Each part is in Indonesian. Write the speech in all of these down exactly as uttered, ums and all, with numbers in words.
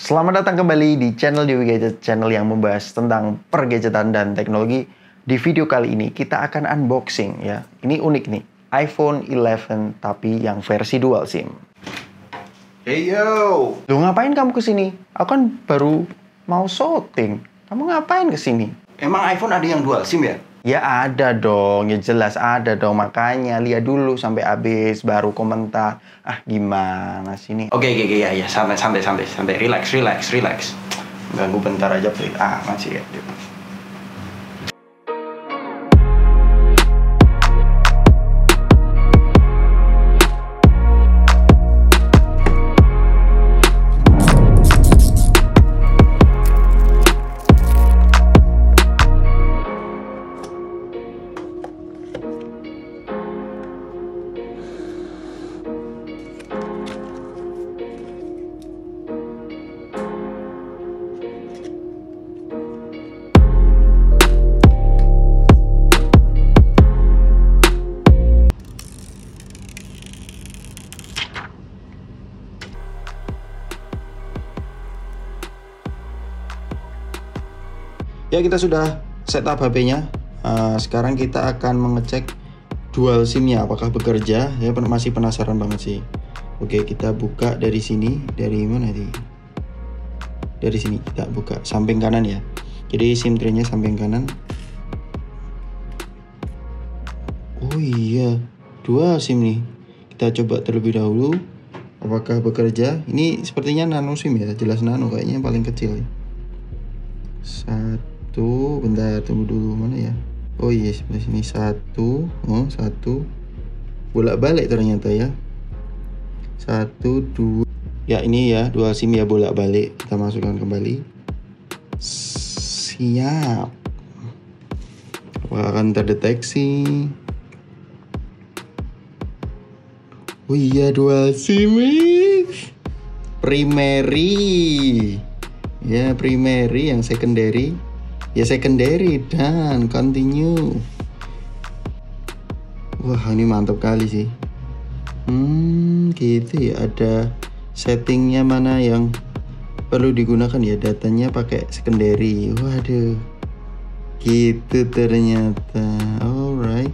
Selamat datang kembali di channel Dewi Gadget, channel yang membahas tentang pergadgetan dan teknologi. Di video kali ini kita akan unboxing ya. Ini unik nih, iPhone eleven tapi yang versi dual SIM. Hey yo, Lu ngapain kamu kesini? Aku kan baru mau syuting. Kamu ngapain kesini? emang iPhone ada yang dual SIM ya? Ya ada dong, ya jelas ada dong. Makanya lihat dulu sampai habis baru komentar. Ah gimana sih ini? Oke oke oke ya ya santai santai santai santai relax relax relax. Ganggu bentar aja, Pri. Ah masih ya. Ya kita sudah setup H P-nya. Uh, sekarang kita akan mengecek dual SIM-nya apakah bekerja. Ya masih penasaran banget sih. Oke kita buka dari sini. Dari mana sih? Dari sini kita buka samping kanan ya. Jadi SIM tray-nya samping kanan. Oh iya, dual SIM nih. Kita coba terlebih dahulu. Apakah bekerja? Ini sepertinya nano SIM ya. Jelas nano kayaknya yang paling kecil. Satu. Tuh, bentar, tunggu dulu mana ya? Oh iya, sebelah sini satu, oh satu, bolak-balik ternyata ya. Satu, dua, ya ini ya dual SIM ya bolak-balik. Kita masukkan kembali. Siap. Apakah akan terdeteksi? Oh iya dual SIM, primary, ya primary yang secondary. Ya secondary dan continue. Wah ini mantap kali sih. Hmm gitu ya, ada settingnya mana yang perlu digunakan ya, datanya pakai secondary. Waduh gitu ternyata. Alright.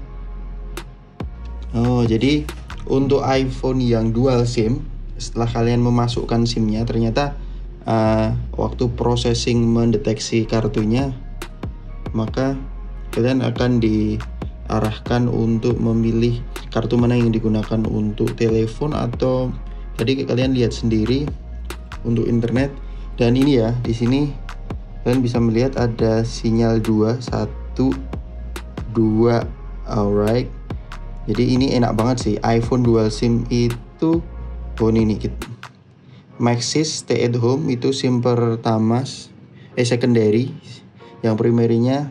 Oh jadi untuk iPhone yang dual SIM, setelah kalian memasukkan SIM-nya ternyata uh, waktu processing mendeteksi kartunya, maka kalian akan diarahkan untuk memilih kartu mana yang digunakan untuk telepon atau tadi kalian lihat sendiri untuk internet. Dan ini ya, di sini kalian bisa melihat ada sinyal dua, satu, dua. Alright. Jadi ini enak banget sih iPhone dual SIM itu. Oh ini nih Maxis stay at home itu SIM pertama, eh secondary. Yang primary-nya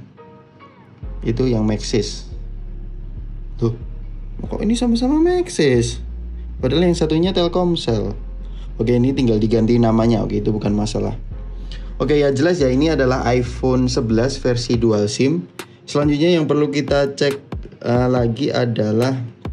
itu yang Maxis. Tuh, kok ini sama-sama Maxis? Padahal yang satunya Telkomsel. Oke, ini tinggal diganti namanya. Oke, itu bukan masalah. Oke, ya jelas ya ini adalah iPhone eleven versi dual SIM. Selanjutnya yang perlu kita cek uh, lagi adalah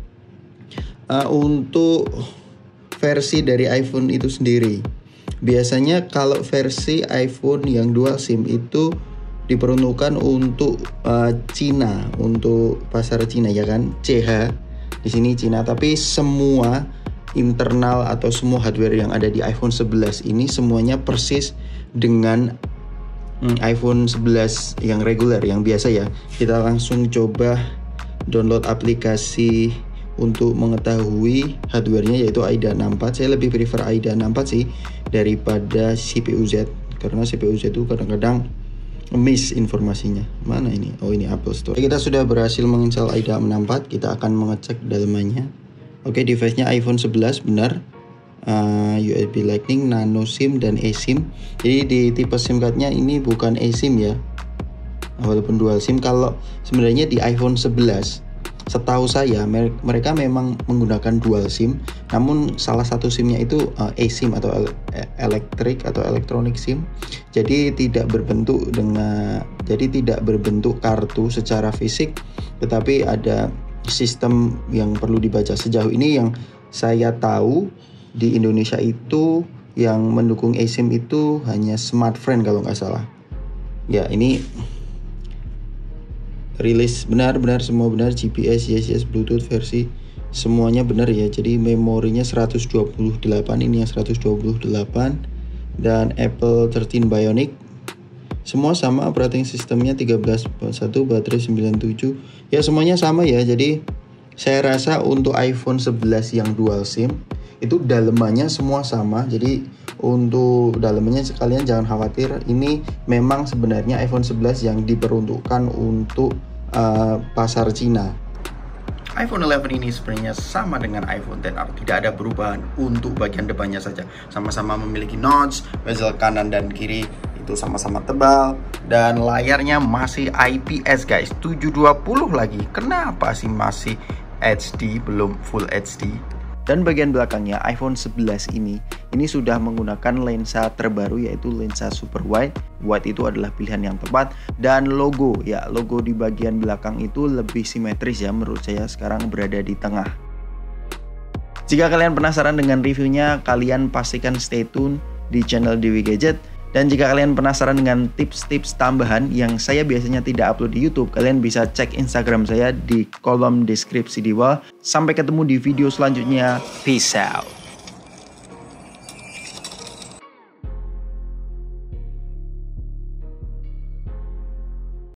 uh, untuk versi dari iPhone itu sendiri. Biasanya kalau versi iPhone yang dual SIM itu diperuntukkan untuk uh, Cina, untuk pasar Cina ya kan, C H di sini Cina. Tapi semua internal atau semua hardware yang ada di iPhone eleven ini semuanya persis dengan hmm, iPhone eleven yang reguler, yang biasa ya. Kita langsung coba download aplikasi untuk mengetahui hardwarenya yaitu AIDA enam empat. Saya lebih prefer AIDA enam empat sih daripada C P U Z, karena C P U Z itu kadang-kadang miss informasinya. Mana ini? Oh ini Apple Store. Kita sudah berhasil menginstal AIDA enam empat. Kita akan mengecek dalamannya. Oke, device-nya iPhone eleven benar. uh, U S B Lightning, nano SIM dan eSIM. Jadi di tipe SIM cardnya ini bukan eSIM ya, walaupun dual SIM. Kalau sebenarnya di iPhone eleven setahu saya mereka memang menggunakan dual SIM, namun salah satu SIM-nya itu uh, eSIM atau elektrik atau elektronik SIM. Jadi tidak berbentuk dengan jadi tidak berbentuk kartu secara fisik, tetapi ada sistem yang perlu dibaca. Sejauh ini yang saya tahu di Indonesia itu yang mendukung eSIM itu hanya smartfren kalau nggak salah. Ya, ini rilis benar-benar semua benar, G P S, yes yes, Bluetooth versi semuanya benar ya. Jadi memorinya seratus dua puluh delapan, ini yang seratus dua puluh delapan, dan Apple tiga belas Bionic. Semua sama, operating sistemnya tiga belas titik satu, baterai sembilan puluh tujuh. Ya semuanya sama ya. Jadi saya rasa untuk iPhone sebelas yang dual SIM itu dalemannya semua sama. Jadi untuk dalemannya sekalian jangan khawatir. Ini memang sebenarnya iPhone sebelas yang diperuntukkan untuk uh, pasar Cina. iPhone eleven ini sebenarnya sama dengan iPhone X R, tidak ada perubahan untuk bagian depannya saja. Sama-sama memiliki notch, bezel kanan dan kiri itu sama-sama tebal, dan layarnya masih I P S guys, tujuh dua puluh lagi. Kenapa sih masih H D, belum Full H D? Dan bagian belakangnya iPhone sebelas ini ini sudah menggunakan lensa terbaru, yaitu lensa super wide. Wide itu adalah pilihan yang tepat. Dan logo, ya logo di bagian belakang itu lebih simetris ya, menurut saya sekarang berada di tengah. Jika kalian penasaran dengan reviewnya, kalian pastikan stay tune di channel Dewi Gadget. Dan jika kalian penasaran dengan tips-tips tambahan yang saya biasanya tidak upload di YouTube, kalian bisa cek Instagram saya di kolom deskripsi di bawah. Sampai ketemu di video selanjutnya. Peace out.